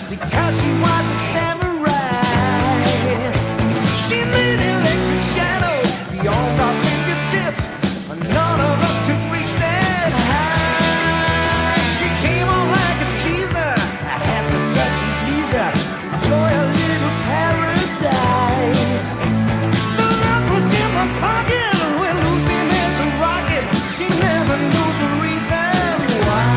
because she was a samurai. She made electric shadows beyond our fingertips, and none of us could reach that high. She came on like a teaser, I had to touch and please her, enjoy a little paradise. The rock was in my pocket, we're losing at the rocket. She never knew the reason why.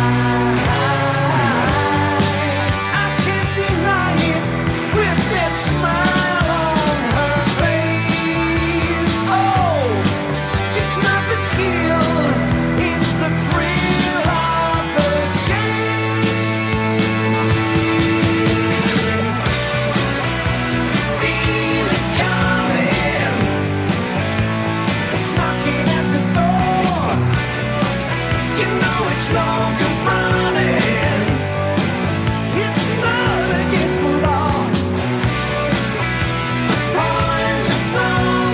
I can't deny it with that smile on her face. Oh, it's not the kill, it's the thrill of the chase. Feel it coming, it's knocking at the door. You know it's no good running, it's not against the law. Point of no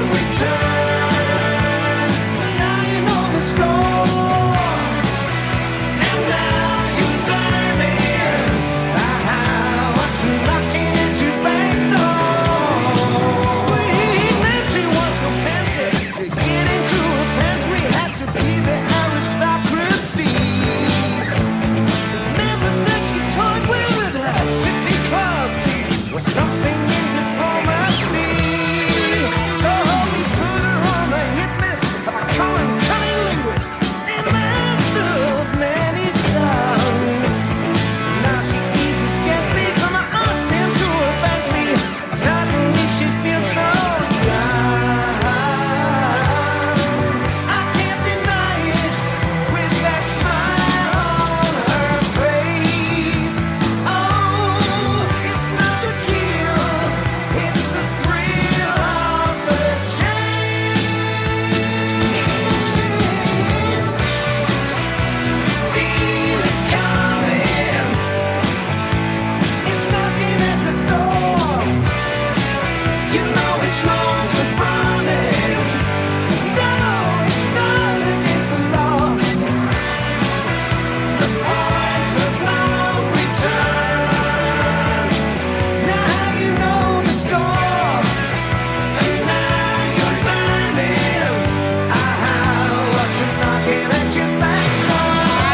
return, now you know the score, and now you're learning what's knocking at your back door. Sweet Nancy was so fancy, to get into her pantry had to be the aristocracy. The members that she toyed with her city club was something in diplomacy. So we put her on the hit list of a common cunning linguist and master of many tongues. Now she eases gently from her Austin to her Bentley. Suddenly she feels so young. I can't deny it with that smile on her face. Oh, it's not the kill, it's the thrill of the chase. Feel it coming, it's knocking at the door. You know it's no good running, no, it's not against the law. The point of no return, now you know the score, and now you're learning what's knocking at your back door.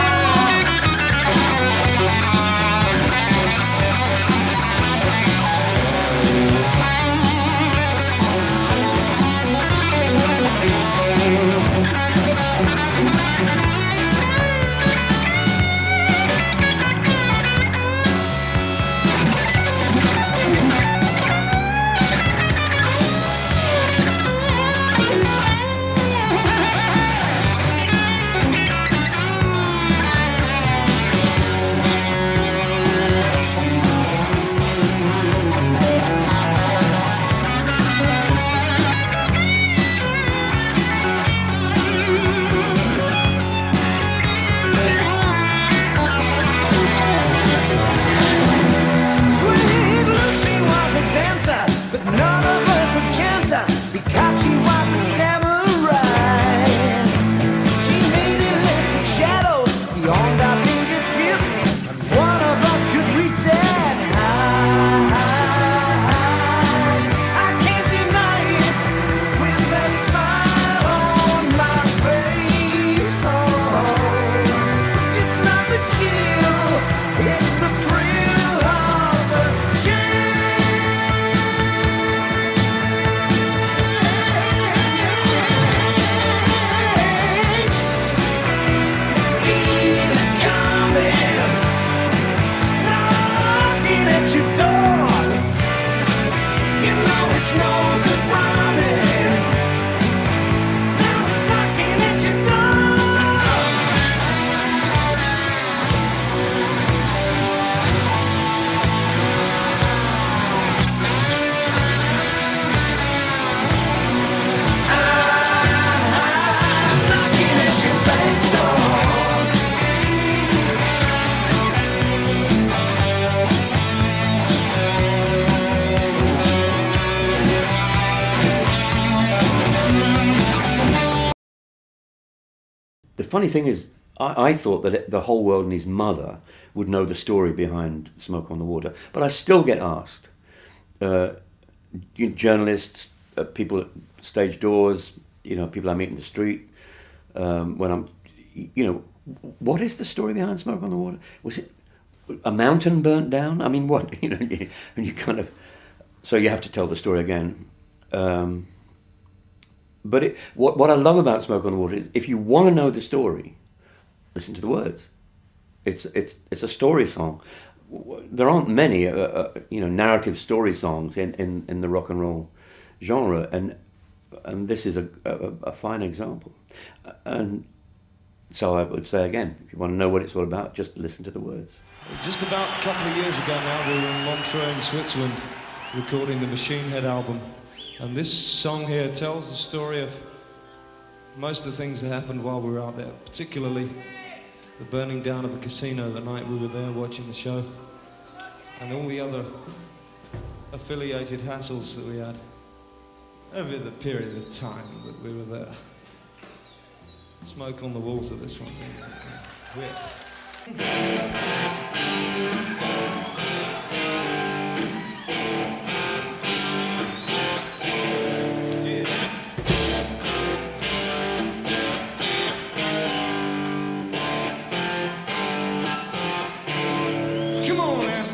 Sweet Lucy was a dancer, but none of us a chancer, because she was a samurai. She made electric shadows beyond our fingertips, and one of us could reach that high. I can't deny it with that smile on my face. Oh, it's not the kill, it's the thrill of the chase. Feel it coming, knocking at your door. You know it's no good running, now it's knocking at your door. Knocking at your back door. The funny thing is, I thought that the whole world and his mother would know the story behind Smoke on the Water. But I still get asked, journalists, people at stage doors, people I meet in the street, when I'm, what is the story behind Smoke on the Water? Was it a mountain burnt down? I mean, what? And you kind of, so you have to tell the story again. But what I love about Smoke on the Water is if you want to know the story, listen to the words. It's a story song. There aren't many narrative story songs in the rock and roll genre, and this is a fine example. And so I would say again, if you want to know what it's all about, just listen to the words. Just about a couple of years ago now, we were in Montreux in Switzerland recording the Machine Head album. And this song here tells the story of most of the things that happened while we were out there, particularly the burning down of the casino the night we were there watching the show, and all the other affiliated hassles that we had over the period of time that we were there. Smoke on the walls of this one. Come on now.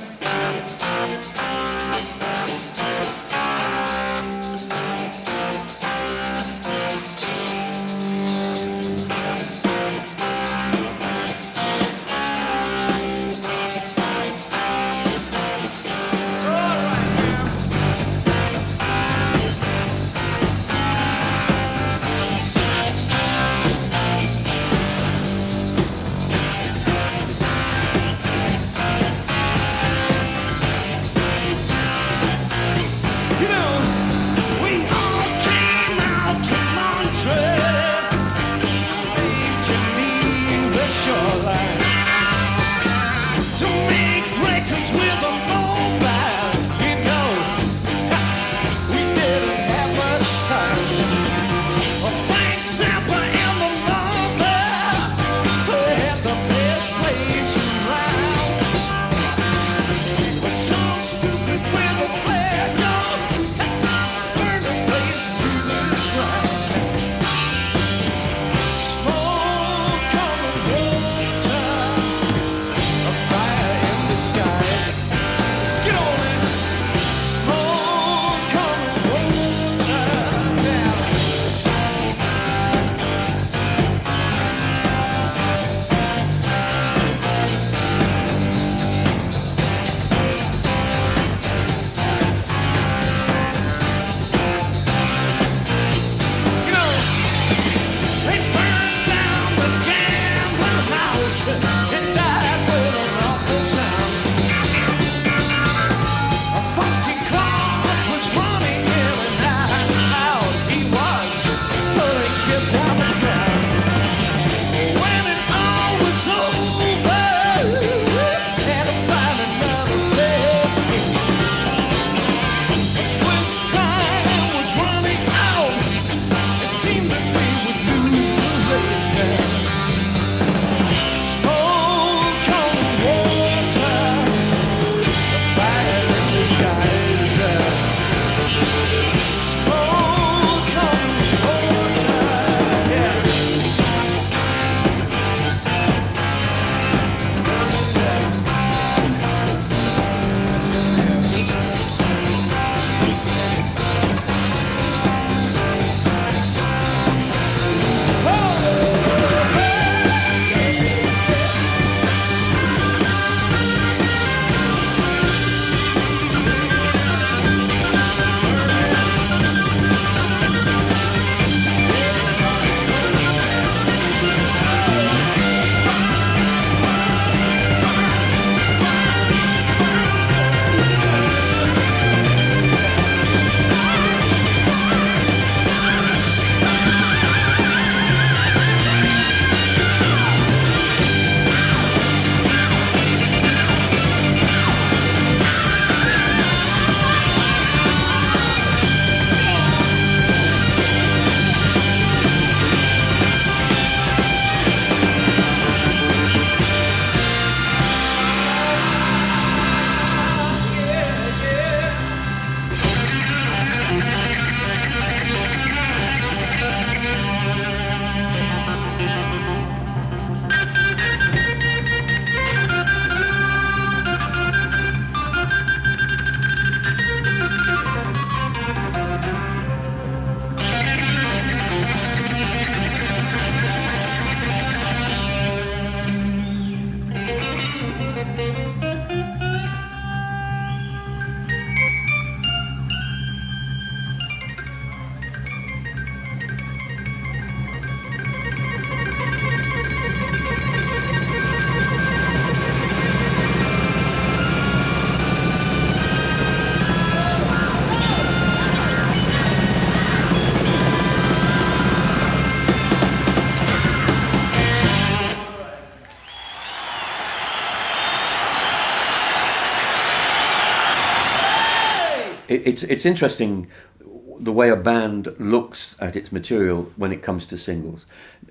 It's interesting the way a band looks at its material when it comes to singles.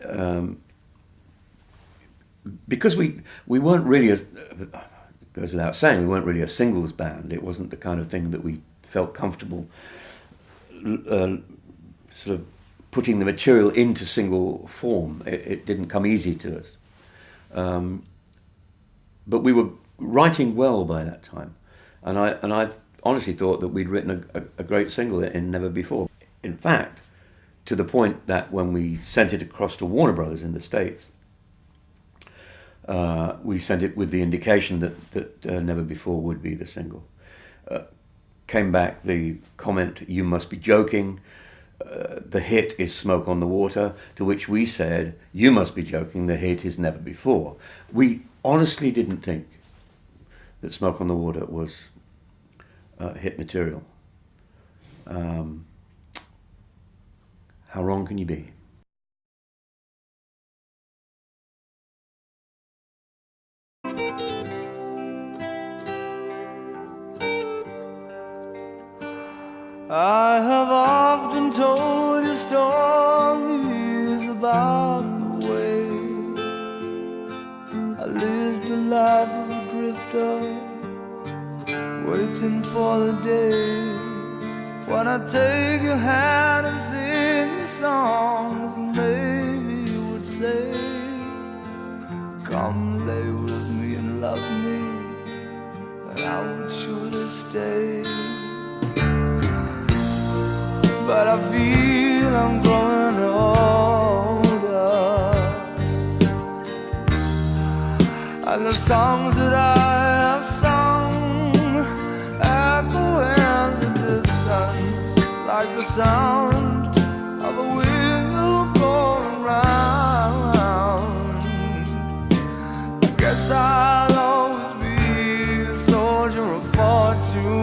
Because we weren't really, it goes without saying, we weren't really a singles band. It wasn't the kind of thing that we felt comfortable sort of putting the material into single form. It didn't come easy to us. But we were writing well by that time. And I honestly thought that we'd written a great single in Never Before. In fact, to the point that when we sent it across to Warner Brothers in the States, we sent it with the indication that Never Before would be the single. Came back the comment, "You must be joking. The hit is Smoke on the Water," to which we said, "You must be joking, the hit is Never Before." We honestly didn't think that Smoke on the Water was hit material. How wrong can you be? I have often told you stories about the way I lived a life of a drifter, waiting for the day when I take your hand and sing you songs. Maybe you would say, "Come lay with me and love me," and I would surely stay. But I feel I'm growing older, and the songs that I have sung echo in the distance like the sound of a wheel going round. I guess I'll always be a soldier of fortune.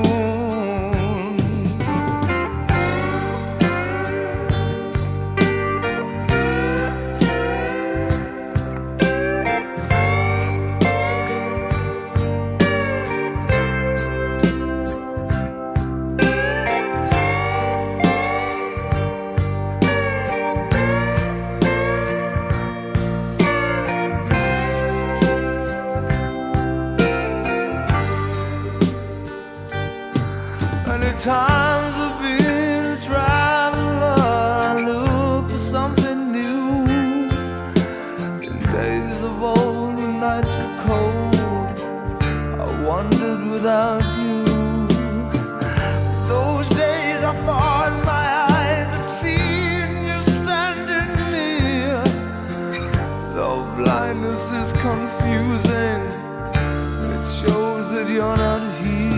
Times I've been a traveler, I look for something new. In days of old, when nights were cold, I wandered without you. Those days I thought my eyes had seen you standing near. Though blindness is confusing, it shows that you're not here.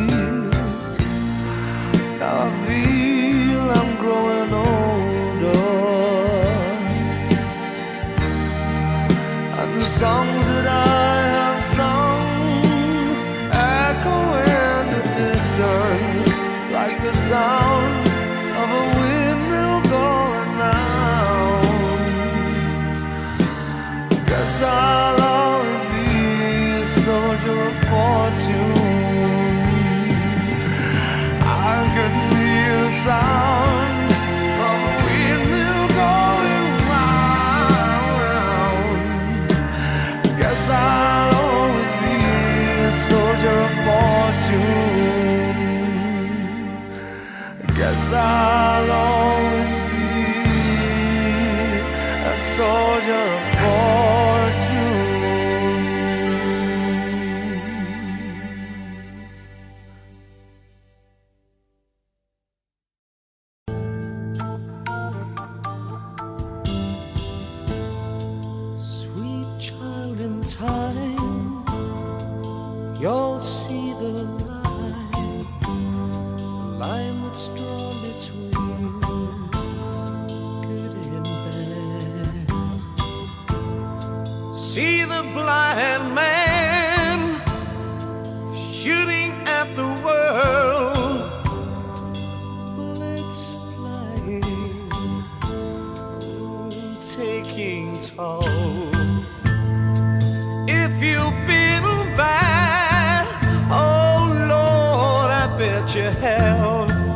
Now I feel I'm growing older, and the songs that I have sung echo in the distance like the sound of a windmill going round. Guess I'll always be a soldier of fortune. I could hear the sound of a windmill going round. Guess I'll always be a soldier of fortune. Guess I'll always be a soldier of fortune. You'll see the line that's drawn between good and bad. See the blind man shooting at the world, bullets flying, taking toll. If you've been bad, oh Lord, I bet you have.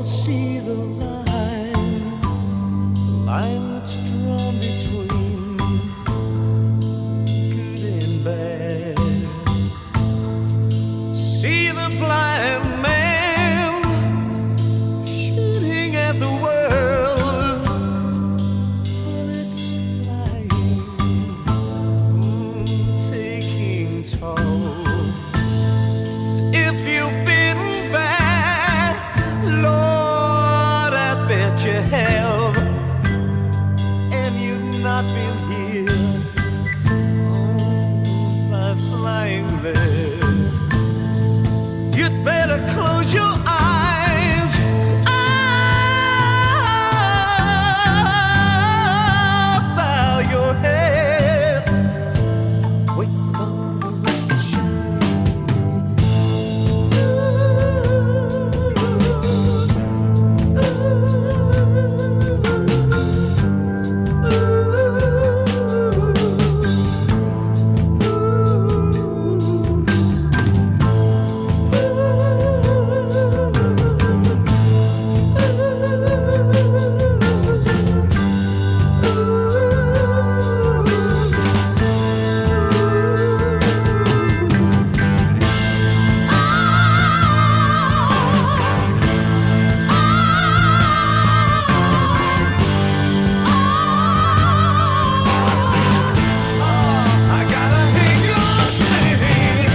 see the line that's drawn between good and bad. See the blind man shooting at the world, but it's flying, taking toll. If you've been bad, Lord, I bet you have, and you've not been healed by flying lead. You'd better close your eyes. Bow your head. Wait for the light to shine. I gotta hear you sing.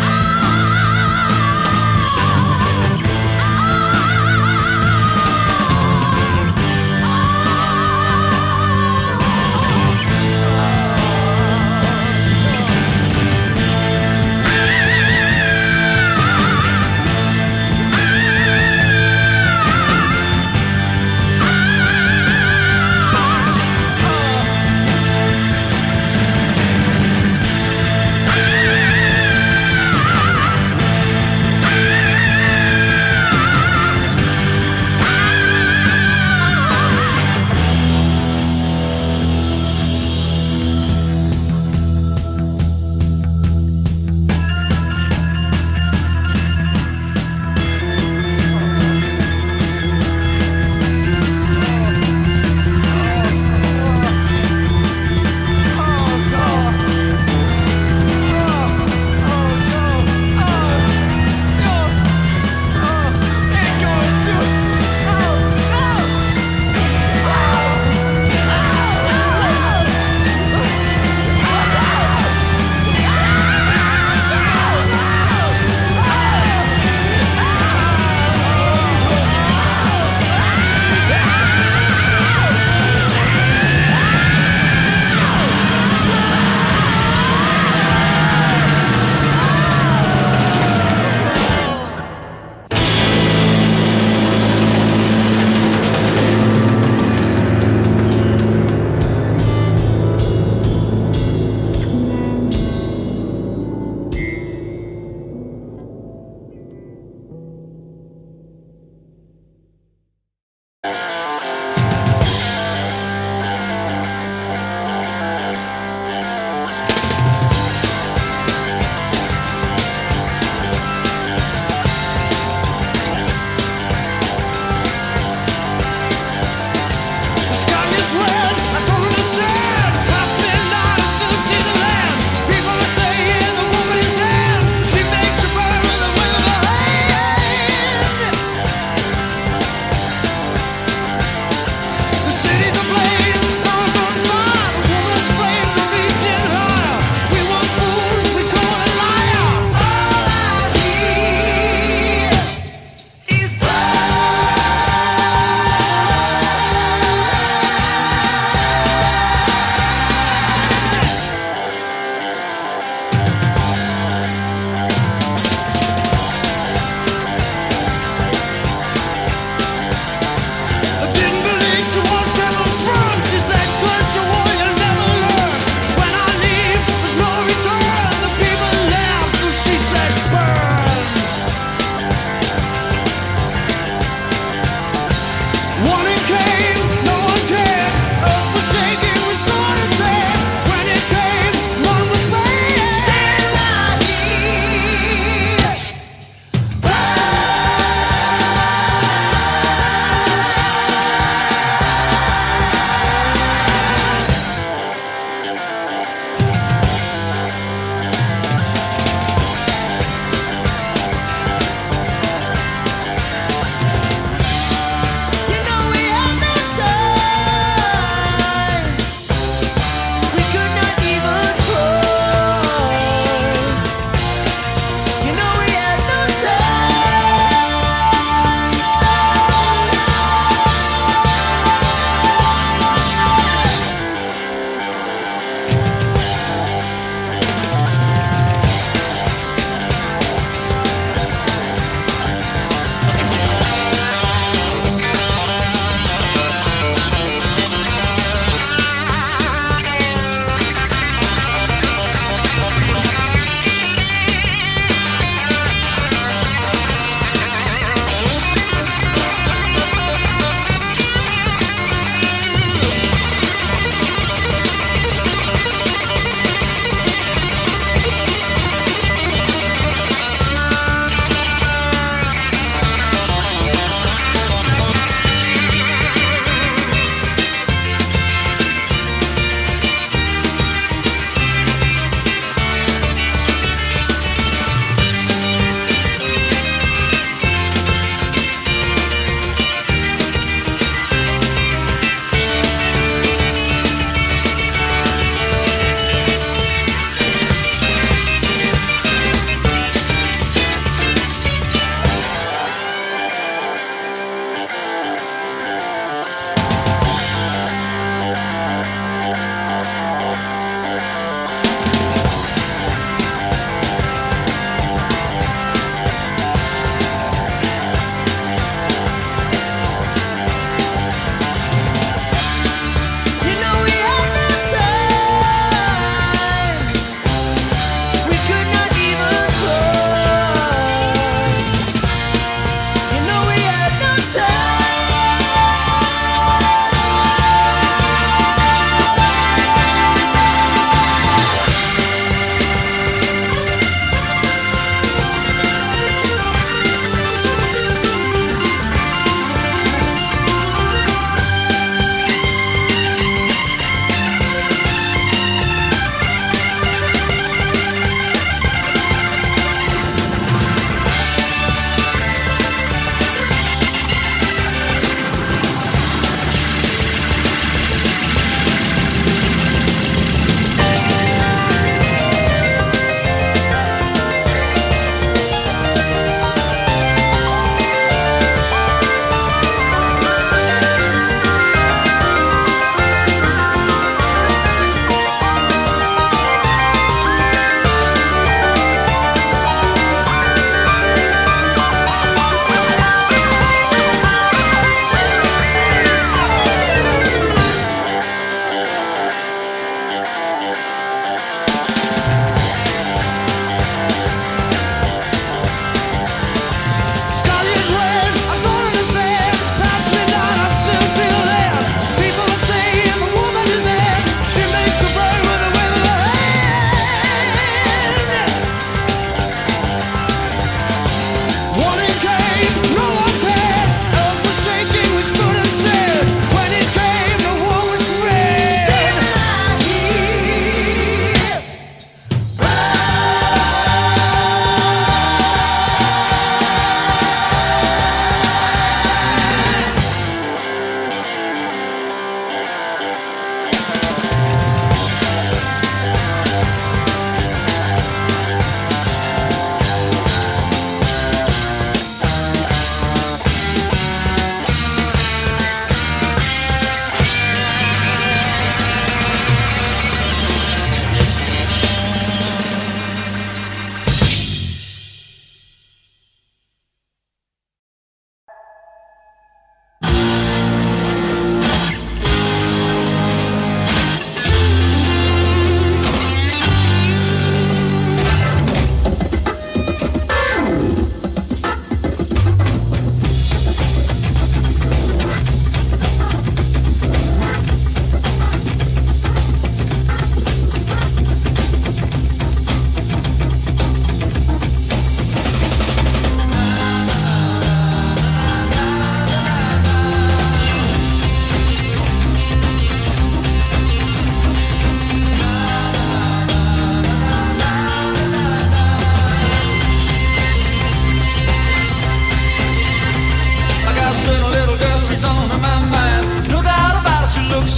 The sky is red, I don't understand. I've been down and still see the land. People are saying the woman is dead. She makes a burn with a wave of her hand. The city's ablaze, stars on fire. The woman's flames are reaching higher. We want fools, we call it liar. All I hear is I didn't believe she was devil's sprung. She said, "Curse your war, you'll never learn. When I leave, there's no return." The people laughed, and she said, "Burn." Warning came, no one cared. Earth was shaking, we started there. When it came, none was spared. Still I hear.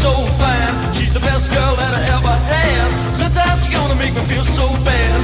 so fine. She's the best girl that I ever had. Sometimes you're gonna make me feel so bad.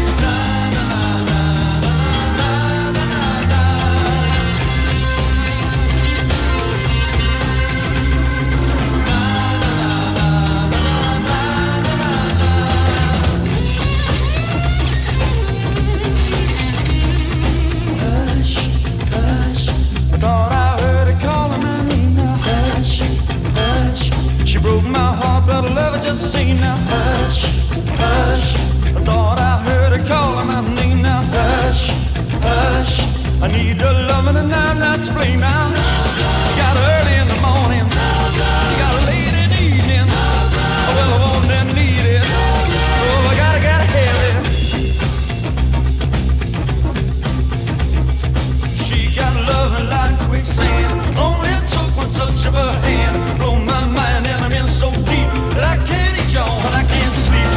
Hush, hush. I thought I heard her calling my name now. Hush, hush. She broke my heart, but I love her just the same now. Hush, hush. I thought I heard her calling my name now. Hush, hush. I need her loving and I'm not to blame now. You got her early in the morning, you got her late in the evening. Oh, well, I want and need it. Oh, I gotta have it. She got loving like quicksand. Only took one touch of her hand. Blow my mind and I'm in so deep that I can't eat y'all and I can't sleep.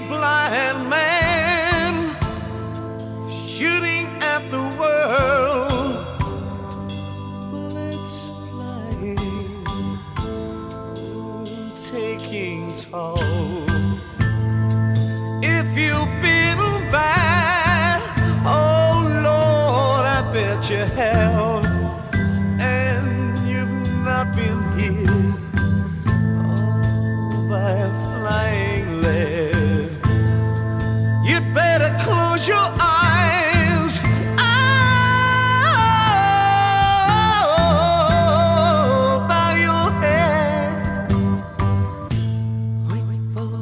blind man shooting at the world. Bullets flying, taking toll. If you've been bad, oh Lord, I bet you have, and you've not been hit by a flying lead. You better close your eyes. Oh, bow your head. Wait for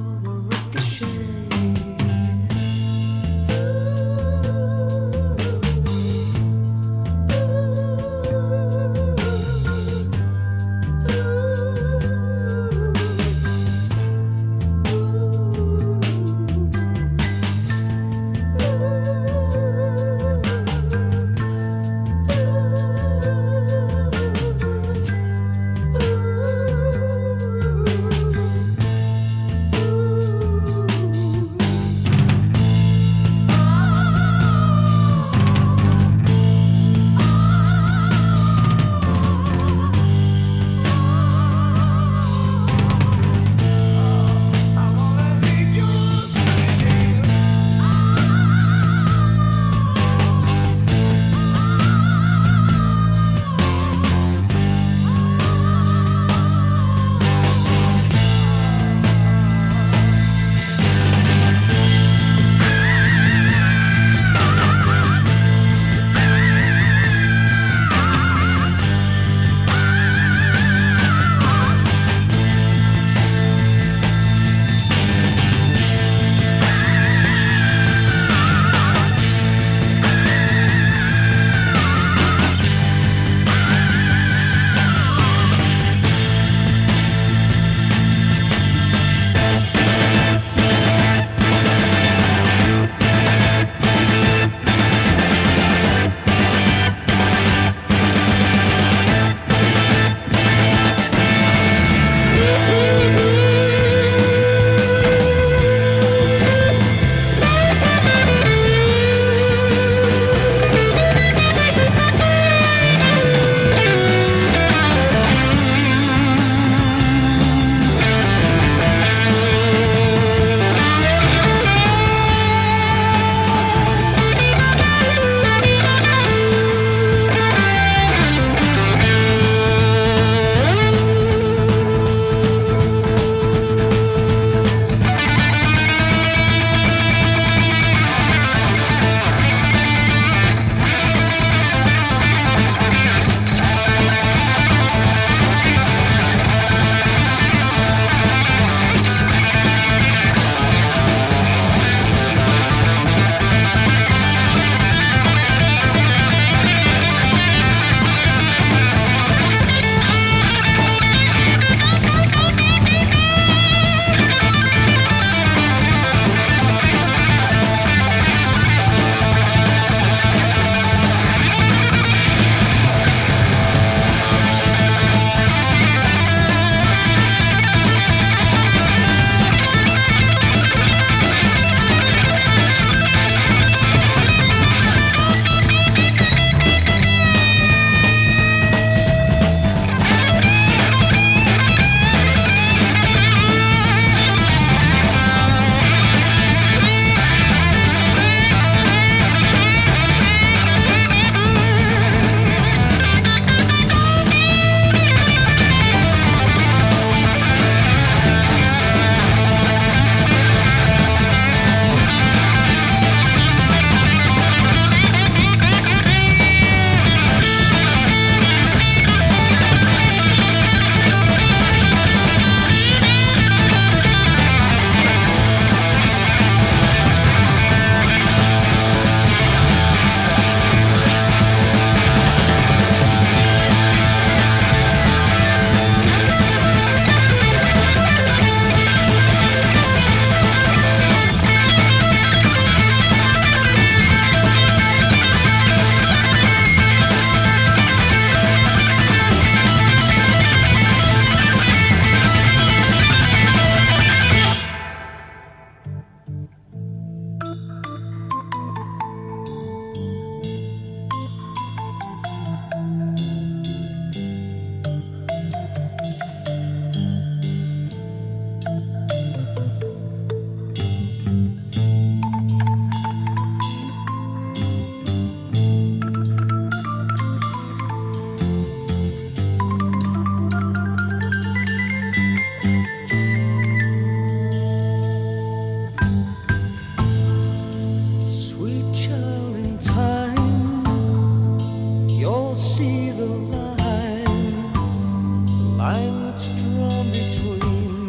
line that's drawn between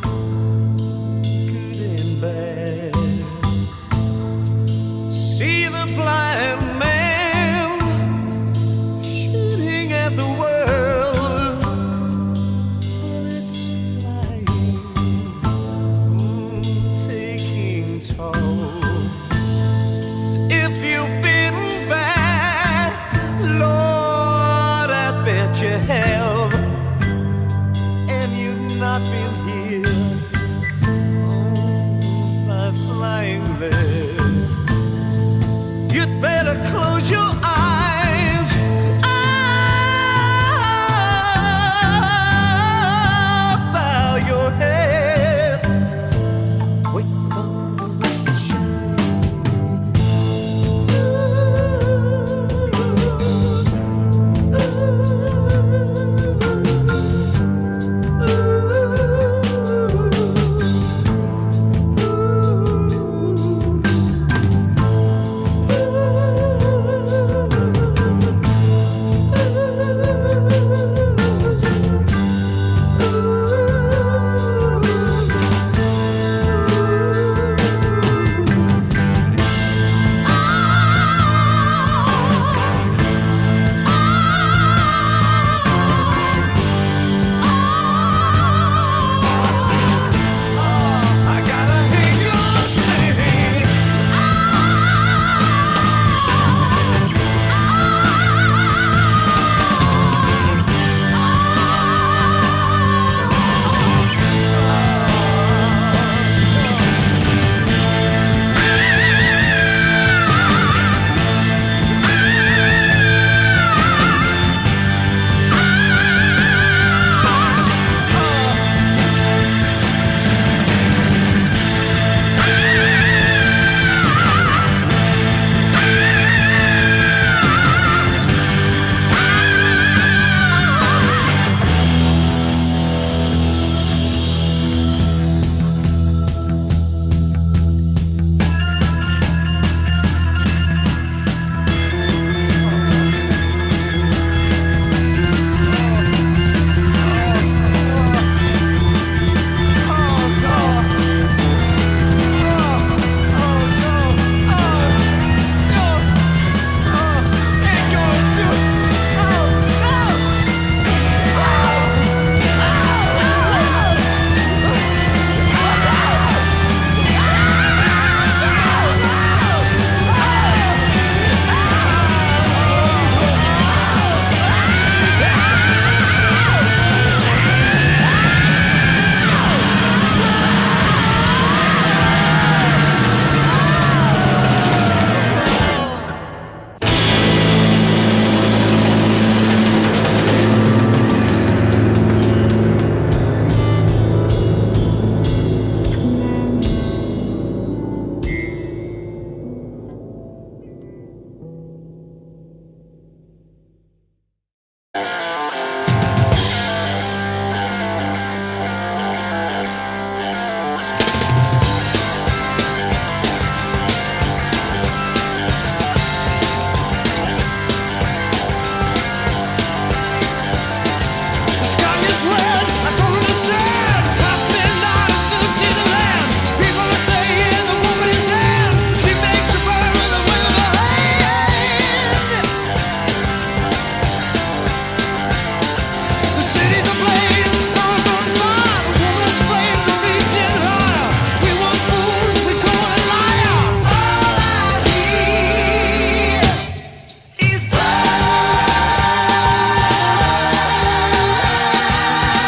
good and bad. See the blind man shooting at the world, bullets flying, taking toll. If you've been bad, Lord, I bet you have, and you've not been healed by flying lead. You'd better close your eyes. Bow your head. Wait for the shine. I gotta hear you sing. The sky is red, I don't understand. I've been honest to see the land. People are saying the woman is dead. She makes the burn with a wave of her hand. The city's ablaze, stars on fire. The woman's flames are reaching higher. We want fools, we call it liar. All I hear is blood.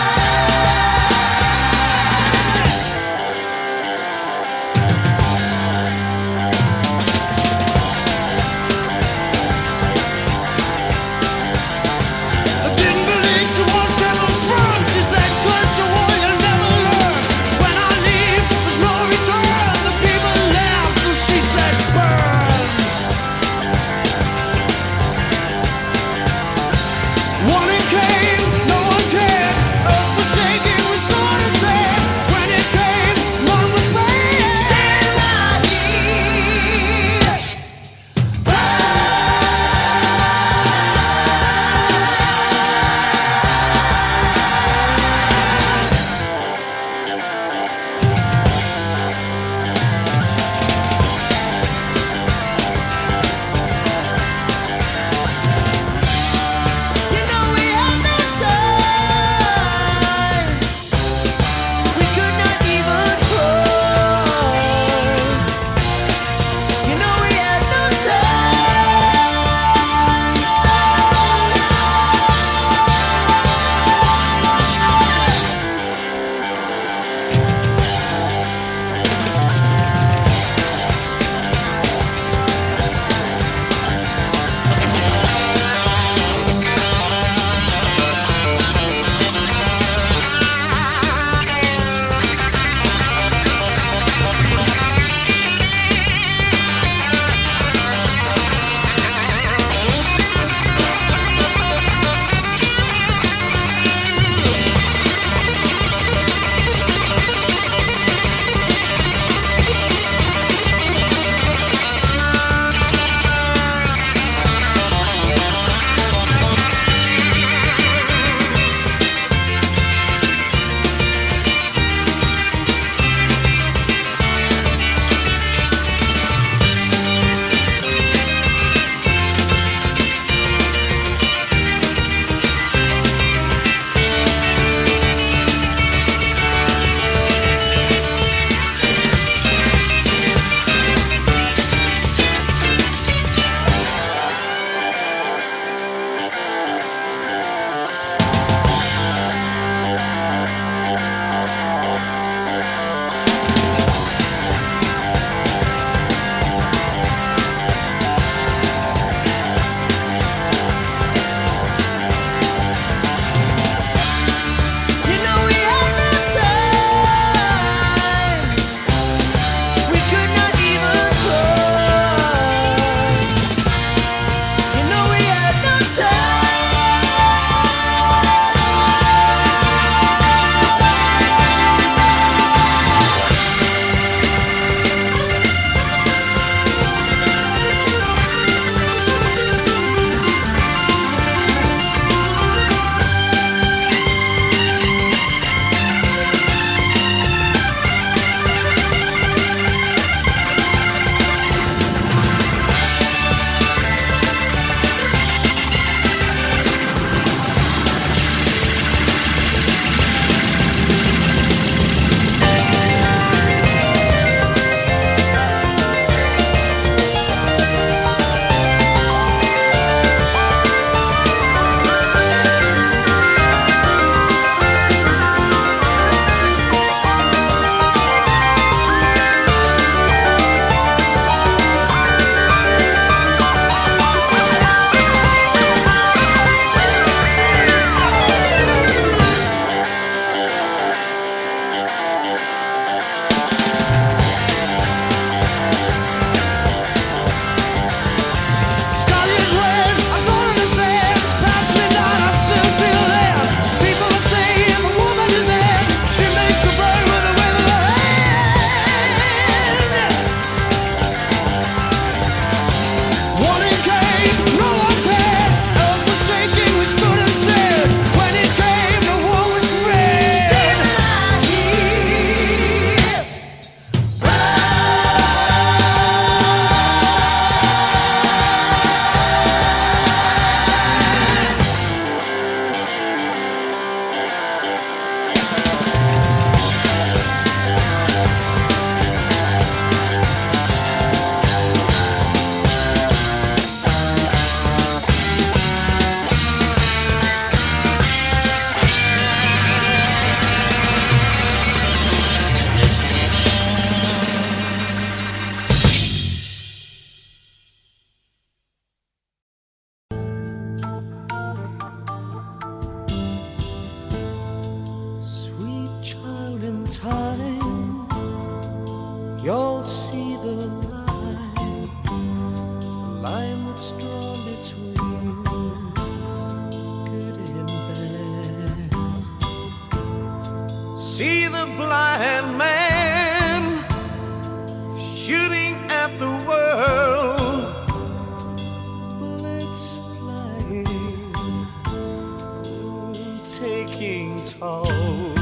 see the blind man shooting at the world, bullets flying, taking toll.